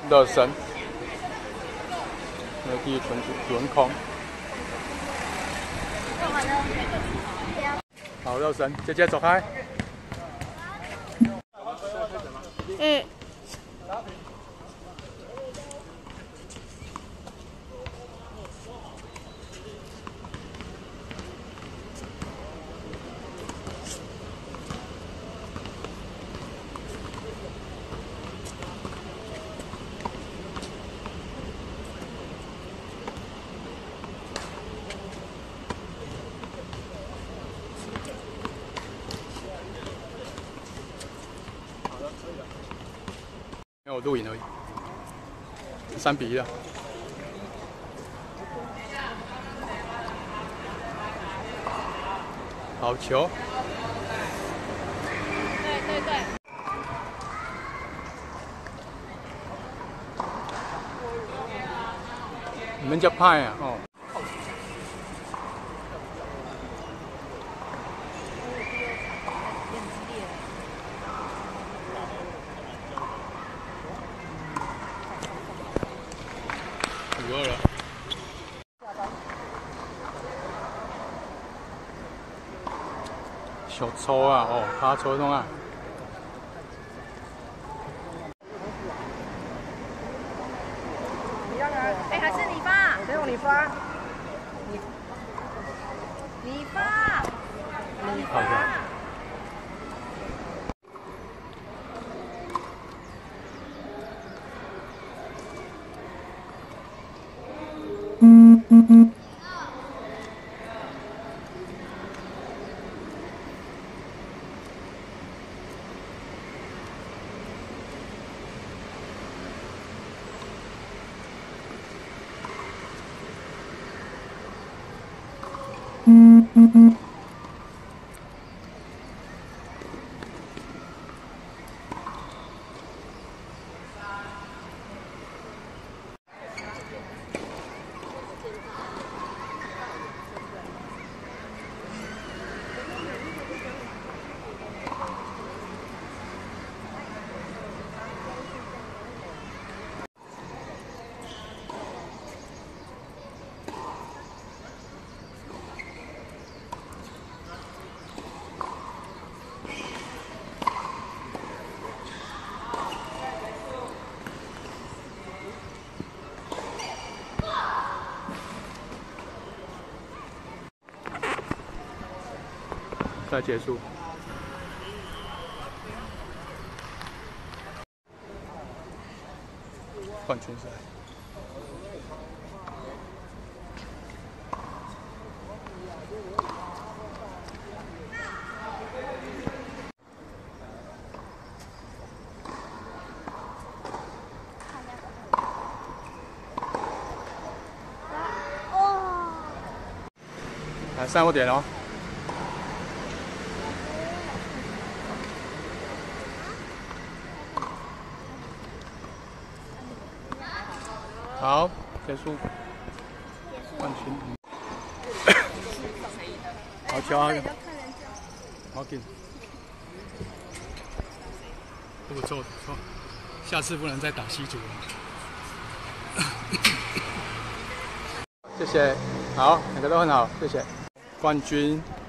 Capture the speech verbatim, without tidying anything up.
热身，那第一轮轮空。好，热身，姐姐走开。 嗯。 没有录影而已，三比一了。好球！ 对对对。 你们叫派啊？哦。五二了。小抽啊，哦，他抽中啊。 哎，还是你发？ 没有你发。 你你发。你发。 嗯嗯嗯。嗯嗯嗯。再结束。冠军赛。哦。来，三五点哦。好，结束。冠军。好球啊！好紧。不错不错，下次不能再打西组了。谢谢，好，两个都很好，谢谢。冠军。